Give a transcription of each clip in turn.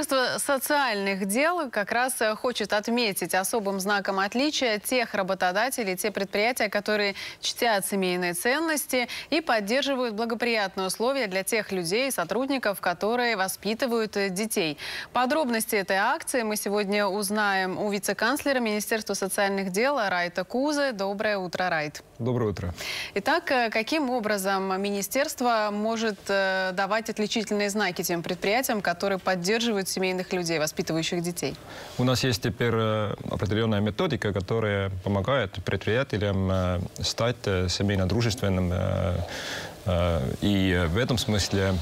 Министерство социальных дел как раз хочет отметить особым знаком отличия тех работодателей, те предприятия, которые чтят семейные ценности и поддерживают благоприятные условия для тех людей, сотрудников, которые воспитывают детей. Подробности этой акции мы сегодня узнаем у вице-канцлера Министерства социальных дел Райта Кузы. Доброе утро, Райт. Доброе утро. Итак, каким образом министерство может давать отличительные знаки тем предприятиям, которые поддерживают семейных людей, воспитывающих детей? У нас есть теперь определенная методика, которая помогает предприятиям стать семейно-дружественным и в этом смысле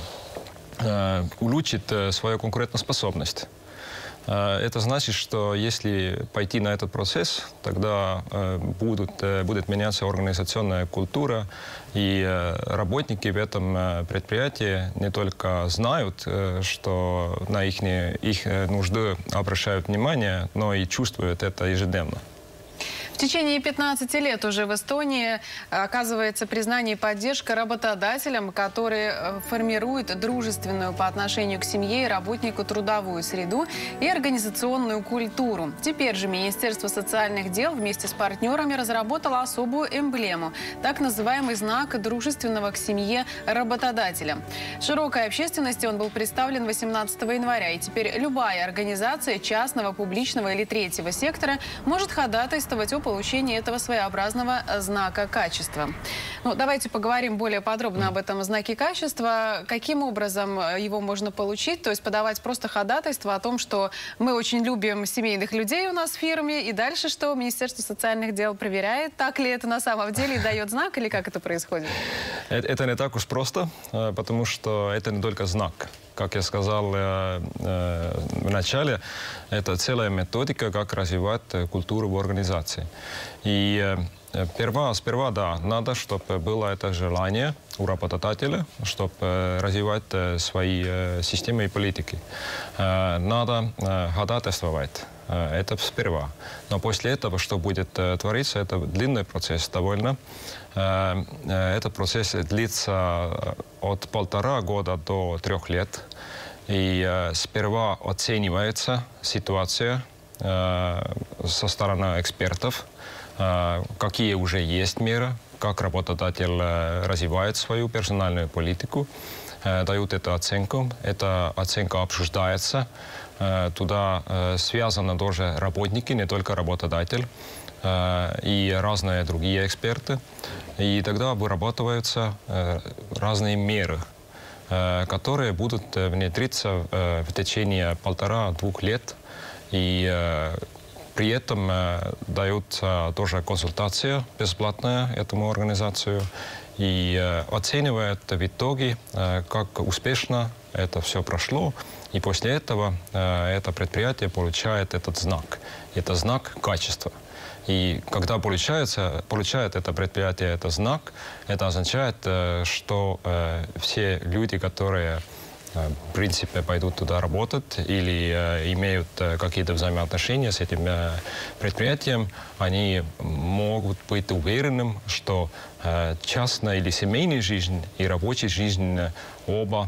улучшит свою конкурентоспособность. Это значит, что если пойти на этот процесс, тогда будет меняться организационная культура, и работники в этом предприятии не только знают, что на их нужды обращают внимание, но и чувствуют это ежедневно. В течение 15 лет уже в Эстонии оказывается признание и поддержка работодателям, которые формируют дружественную по отношению к семье и работнику трудовую среду и организационную культуру. Теперь же Министерство социальных дел вместе с партнерами разработало особую эмблему, так называемый знак дружественного к семье работодателя. Широкой общественности он был представлен 18 января, и теперь любая организация частного, публичного или третьего сектора может ходатайствовать о получении этого своеобразного знака качества. Ну, давайте поговорим более подробно об этом знаке качества. Каким образом его можно получить? То есть подавать просто ходатайство о том, что мы очень любим семейных людей у нас в фирме, и дальше что? Министерство социальных дел проверяет, так ли это на самом деле, и дает знак, или как это происходит? Это не так уж просто, потому что это не только знак. Как я сказал в начале, это целая методика, как развивать культуру в организации. И сперва, да, надо, чтобы было это желание у работодателя, чтобы развивать свои системы и политики. Надо ходатайствовать. Это сперва. Но после этого, что будет твориться, это длинный процесс довольно. Этот процесс длится от 1,5 года до 3 лет. И сперва оценивается ситуация со стороны экспертов, какие уже есть меры, как работодатель развивает свою персональную политику, дают эту оценку. Эта оценка обсуждается. Туда связаны тоже работники, не только работодатель, и разные другие эксперты. И тогда вырабатываются разные меры, которые будут внедриться в течение 1,5–2 лет. И при этом дается тоже консультация бесплатная этому организацию. И оценивает в итоге, как успешно это все прошло. И после этого это предприятие получает этот знак. Это знак качества. И когда получает это предприятие этот знак, это означает, что все люди, которые в принципе пойдут туда работать или имеют какие-то взаимоотношения с этим предприятием, они могут быть уверенным, что частная или семейная жизнь и рабочая жизнь оба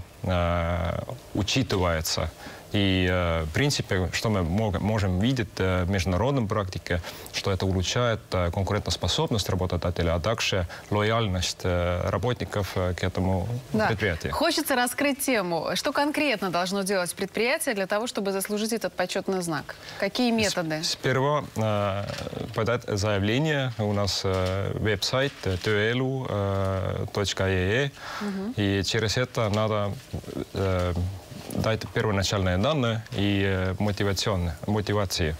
учитываются. И, в принципе, что мы можем видеть в международной практике, что это улучшает конкурентоспособность работодателя, а также лояльность работников к этому предприятию. Хочется раскрыть тему. Что конкретно должно делать предприятие для того, чтобы заслужить этот почетный знак? Какие методы? Сперва подать заявление. У нас веб-сайт työelu.ee. И через это надо дать первоначальные данные и мотивации.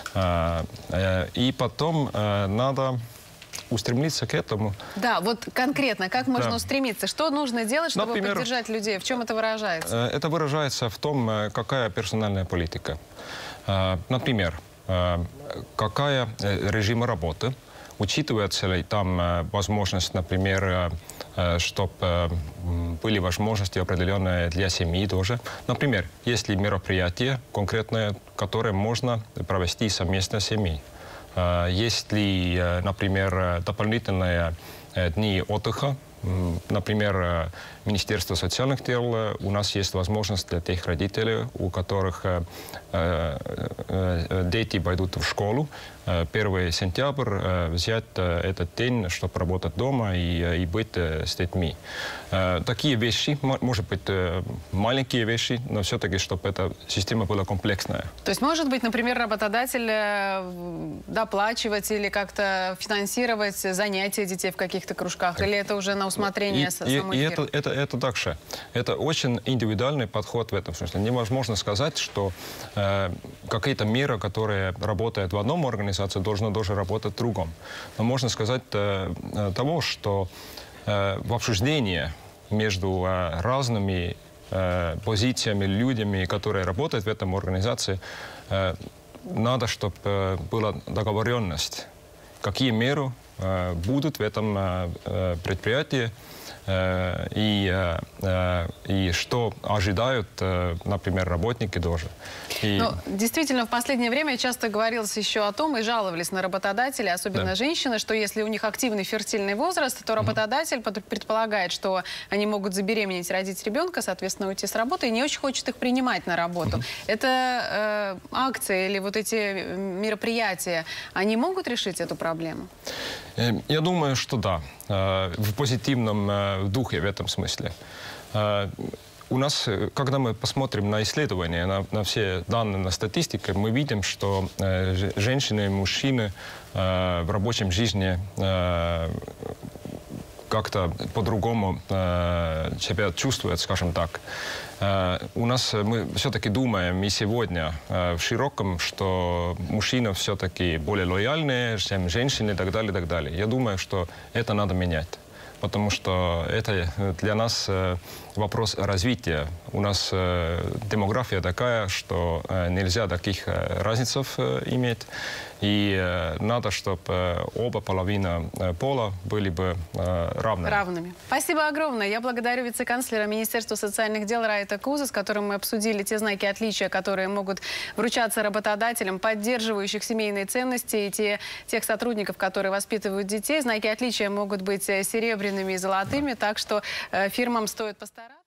И потом надо устремиться к этому. Да, вот конкретно, как можно устремиться? Что нужно делать, чтобы поддержать людей? В чем это выражается? Это выражается в том, какая персональная политика. Например, какая режим работы, учитывается ли там возможность, например, чтобы были возможности определенные для семьи тоже. Например, есть ли мероприятия конкретные, которые можно провести совместно с семьей? Есть ли, например, дополнительные дни отдыха Например, Министерство социальных дел, у нас есть возможность для тех родителей, у которых дети пойдут в школу, 1 сентября взять этот день, чтобы работать дома и быть с детьми. Такие вещи, может быть, маленькие вещи, но все-таки, чтобы эта система была комплексная. То есть, может быть, например, работодатель доплачивать или как-то финансировать занятия детей в каких-то кружках, или это уже на усмотрение самой фирмы? Это также. Это очень индивидуальный подход в этом смысле. Невозможно сказать, что какая-то мера, которая работает в одном организации, должна тоже работать в другом. Но можно сказать того, что в обсуждении между разными позициями, людьми, которые работают в этом организации, надо, чтобы была договоренность, какие меры будут в этом предприятии и что ожидают, например, работники тоже. Но действительно, в последнее время часто говорилось еще о том, и жаловались на работодателей, особенно женщины, что если у них активный фертильный возраст, то работодатель предполагает, что они могут забеременеть, родить ребенка, соответственно, уйти с работы, и не очень хочет их принимать на работу. Это акции или вот эти мероприятия, они могут решить эту проблему? Я думаю, что да, в позитивном духе в этом смысле. У нас, когда мы посмотрим на исследования, на все данные, на статистику, мы видим, что женщины и мужчины в рабочем жизни как-то по-другому себя чувствуют, скажем так. У нас мы все-таки думаем и сегодня в широком, что мужчины все-таки более лояльные, чем женщины и так далее, и так далее. Я думаю, что это надо менять. Потому что это для нас вопрос развития. У нас демография такая, что нельзя таких разниц иметь. И надо, чтобы оба половины пола были бы равными. Спасибо огромное. Я благодарю вице-канцлера Министерства социальных дел Раита Куза, с которым мы обсудили те знаки отличия, которые могут вручаться работодателям, поддерживающих семейные ценности, и тех сотрудников, которые воспитывают детей. Знаки отличия могут быть серебряными и золотыми, так что фирмам стоит постараться.